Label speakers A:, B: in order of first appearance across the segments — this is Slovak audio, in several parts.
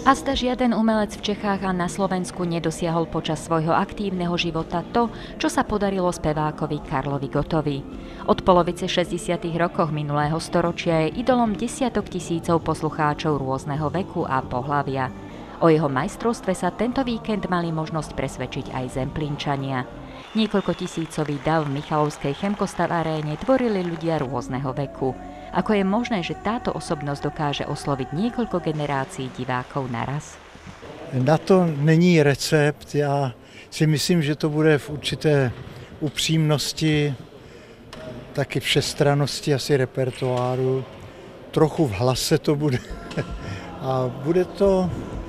A: A zda žiaden umelec v Čechách a na Slovensku nedosiahol počas svojho aktívneho života to, čo sa podarilo spevákovi Karlovi Gottovi. Od polovice 60. rokov minulého storočia je idolom desiatok tisícov poslucháčov rôzneho veku a pohlavia. O jeho majstrovstve sa tento víkend mali možnosť presvedčiť aj Zemplínčania. Niekoľko tisícový dav v Michalovskej Chemkostav aréne tvorili ľudia rôzneho veku. Ako je možné, že táto osobnosť dokáže osloviť niekoľko generácií divákov naraz?
B: Na to není recept. Já si myslím, že to bude v určité upřímnosti, taky všestrannosti asi repertoáru. Trochu v hlase to bude. A bude to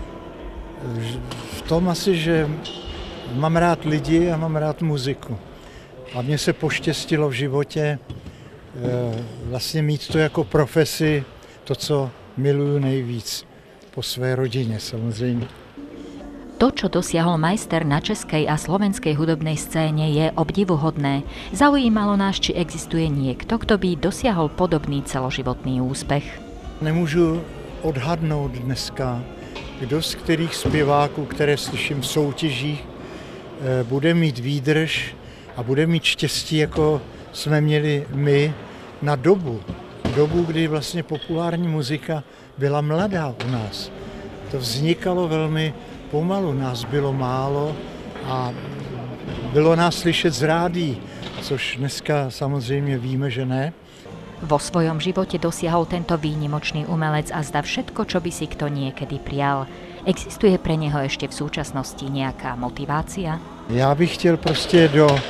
B: v tom asi, že mám rád lidi a mám rád muziku. A mně se poštěstilo v životě vlastně mít to jako profesi, to, co miluju nejvíc, po své rodině samozřejmě.
A: To, čo dosiahol majster na českej a slovenskej hudobnej scéne, je obdivuhodné. Zaujímalo nás, či existuje niekto, kto by dosiahol podobný celoživotný úspech.
B: Nemůžu odhadnout dneska, kdo z kterých zpěváků, které slyším v soutěžích, bude mít výdrž a bude mít štěstí, jako jsme měli my, na dobu, kdy vlastně populární muzika byla mladá u nás. To vznikalo velmi pomalu, nás bylo málo a bylo nás slyšet z rádií, což dneska samozřejmě víme, že ne.
A: Vo svojom živote dosiahol tento výnimočný umelec a zda všetko, čo by si kto niekedy prial. Existuje pre neho ešte v súčasnosti nejaká motivácia?
B: Já bych chtěl prostě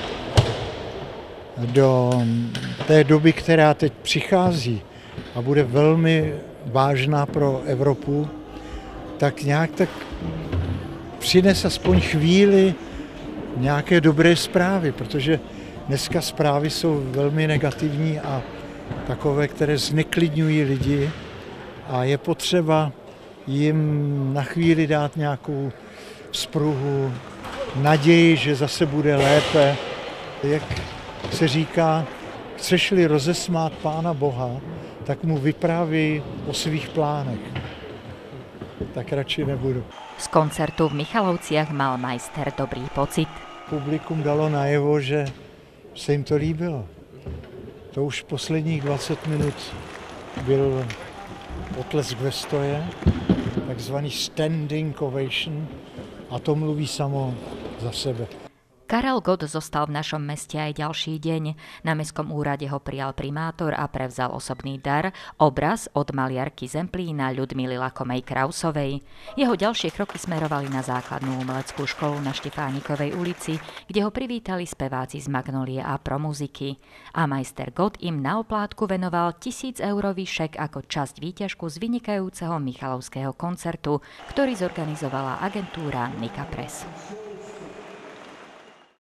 B: do té doby, která teď přichází a bude velmi vážná pro Evropu, tak nějak tak přines aspoň chvíli nějaké dobré zprávy, protože dneska zprávy jsou velmi negativní a takové, které zneklidňují lidi a je potřeba jim na chvíli dát nějakou vzpruhu, naději, že zase bude lépe. Jak se říká, chceš-li rozesmát Pána Boha, tak mu vyprávěj o svých plánech. Tak radši nebudu.
A: Z koncertu v Michalovciach mal majster dobrý pocit.
B: Publikum dalo najevo, že se jim to líbilo. To už posledních 20 minut byl potlesk ve stoje, takzvaný standing ovation, a to mluví samo za sebe.
A: Karel Gott zostal v našom meste aj ďalší deň. Na mestskom úrade ho prijal primátor a prevzal osobný dar, obraz od maliarky Zemplína Ľudmily Lakomej-Krausovej. Jeho ďalšie kroky smerovali na základnú umeleckú školu na Štefánikovej ulici, kde ho privítali speváci z Magnolie a Promuziky. A majster Gott im na oplátku venoval 1000-eurový šek ako časť výťažku z vynikajúceho michalovského koncertu, ktorý zorganizovala agentúra Nika Press.